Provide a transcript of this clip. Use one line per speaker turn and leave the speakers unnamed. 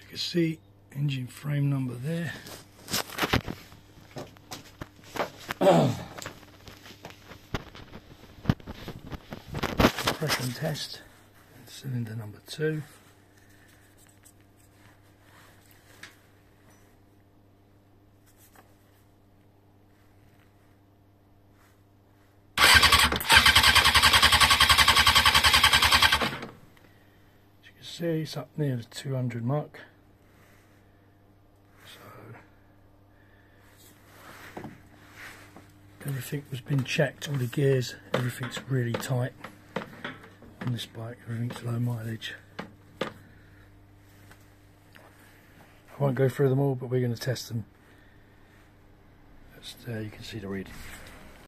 can see, engine frame number there. Compression test, cylinder number 2. See, it's up near the 200 mark, so everything was been checked, all the gears, everything's really tight on this bike, everything's low mileage. I won't go through them all, but we're going to test them. Just, you can see the reading.